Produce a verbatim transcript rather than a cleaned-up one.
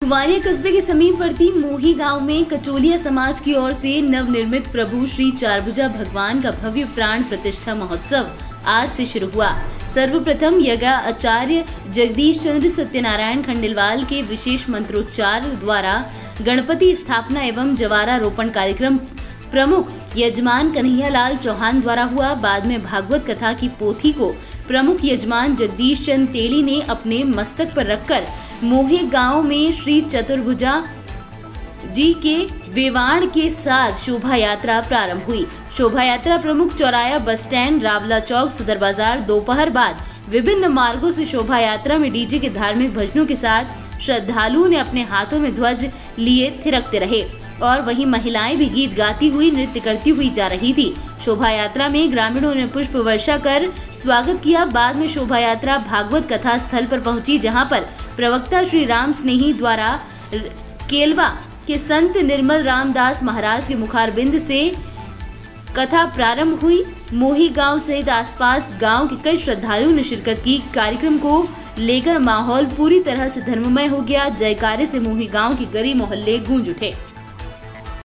कुंवारिया कस्बे के समीपवर्ती मोही गांव में कचोलिया समाज की ओर से नवनिर्मित प्रभु श्री चारभुजा भगवान का भव्य प्राण प्रतिष्ठा महोत्सव आज से शुरू हुआ। सर्वप्रथम यज्ञ आचार्य जगदीश चंद्र सत्यनारायण खंडेलवाल के विशेष मंत्रोच्चार द्वारा गणपति स्थापना एवं जवारारोपण कार्यक्रम प्रमुख यजमान कन्हैयालाल चौहान द्वारा हुआ। बाद में भागवत कथा की पोथी को प्रमुख यजमान जगदीश चंद तेली ने अपने मस्तक पर रखकर मोहे गांव में श्री चतुर्भुजा जी के वेवाण के साथ शोभा यात्रा प्रारंभ हुई। शोभा यात्रा प्रमुख चौराया बस स्टैंड, रावला चौक, सदर बाजार, दोपहर बाद विभिन्न मार्गों से शोभा यात्रा में डीजे के धार्मिक भजनों के साथ श्रद्धालुओं ने अपने हाथों में ध्वज लिए थिरकते रहे और वहीं महिलाएं भी गीत गाती हुई नृत्य करती हुई जा रही थी। शोभा यात्रा में ग्रामीणों ने पुष्प वर्षा कर स्वागत किया। बाद में शोभा यात्रा भागवत कथा स्थल पर पहुंची, जहां पर प्रवक्ता श्री राम स्नेही द्वारा केलवा के संत निर्मल रामदास महाराज के मुखारबिंद से कथा प्रारंभ हुई। मोही गांव सहित आसपास गांव के कई श्रद्धालुओं ने शिरकत की। कार्यक्रम को लेकर माहौल पूरी तरह से धर्ममय हो गया। जयकारे से मोही गांव के गली मोहल्ले गूंज उठे।